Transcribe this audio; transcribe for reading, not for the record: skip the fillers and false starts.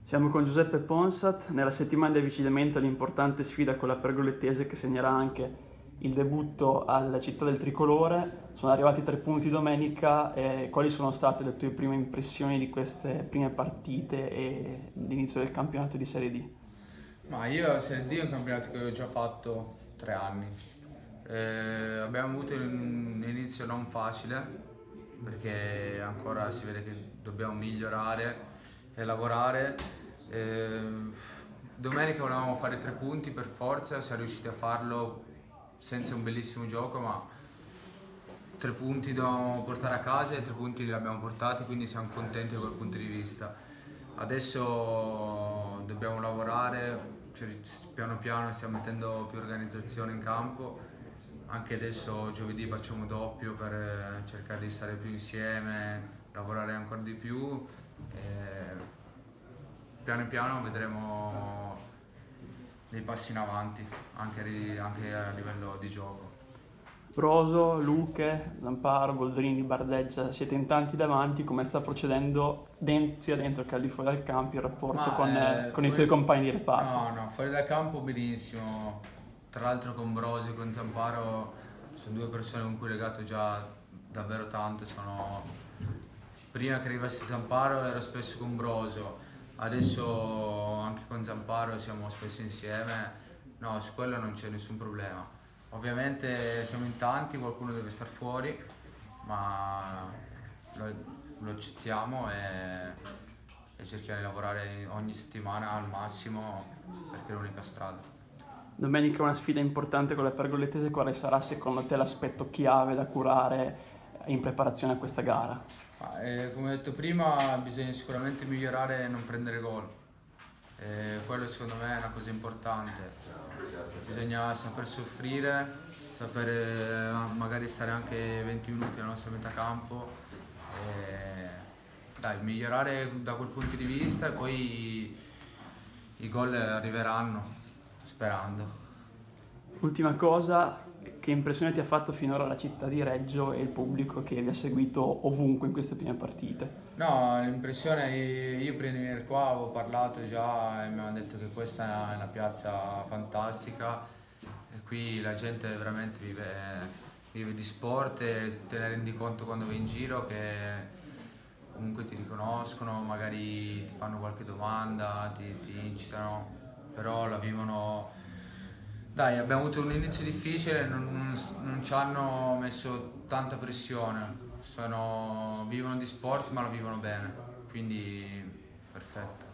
Siamo con Giuseppe Ponsat nella settimana di avvicinamento all'importante sfida con la Pergolettese che segnerà anche il debutto alla città del tricolore. Sono arrivati 3 punti domenica. Quali sono state le tue prime impressioni di queste prime partite e l'inizio del campionato di Serie D? Ma io Serie D è un campionato che ho già fatto 3 anni. Abbiamo avuto un inizio non facile perché ancora si vede che dobbiamo migliorare e lavorare. Eh, Domenica volevamo fare 3 punti per forza, siamo riusciti a farlo senza un bellissimo gioco, ma 3 punti dovevamo portare a casa e 3 punti li abbiamo portati, quindi siamo contenti da quel punto di vista. Adesso dobbiamo lavorare, piano piano stiamo mettendo più organizzazione in campo. Anche adesso giovedì facciamo doppio per cercare di stare più insieme, lavorare ancora di più. E piano piano vedremo dei passi in avanti, anche a livello di gioco. Broso, Luche, Zamparo, Boldrini, Bardeggia, siete in tanti davanti. Come sta procedendo sia dentro che al di fuori dal campo il rapporto con i tuoi compagni di reparto? No, fuori dal campo benissimo. Tra l'altro con Brosi e con Zamparo sono 2 persone con cui ho legato già davvero tanto. Prima che arrivasse Zamparo ero spesso con Broso, adesso anche con Zamparo siamo spesso insieme. No, su quello non c'è nessun problema. Ovviamente siamo in tanti, qualcuno deve star fuori, ma lo, lo accettiamo e cerchiamo di lavorare ogni settimana al massimo perché è l'unica strada. Domenica è una sfida importante con la Pergolettese. Quale sarà secondo te l'aspetto chiave da curare in preparazione a questa gara? Come ho detto prima, bisogna sicuramente migliorare e non prendere gol. Quello secondo me è una cosa importante. Bisogna saper soffrire, saper magari stare anche 20 minuti nella nostra metà campo. Dai, migliorare da quel punto di vista e poi i gol arriveranno, sperando. Ultima cosa, che impressione ti ha fatto finora la città di Reggio e il pubblico che vi ha seguito ovunque in queste prime partite? No, l'impressione, io prima di venire qua avevo parlato già e mi hanno detto che questa è una piazza fantastica e qui la gente veramente vive di sport e te ne rendi conto quando vai in giro che comunque ti riconoscono, magari ti fanno qualche domanda, ti incitano, però la vivono. Dai, abbiamo avuto un inizio difficile, non ci hanno messo tanta pressione, vivono di sport ma lo vivono bene, quindi perfetto.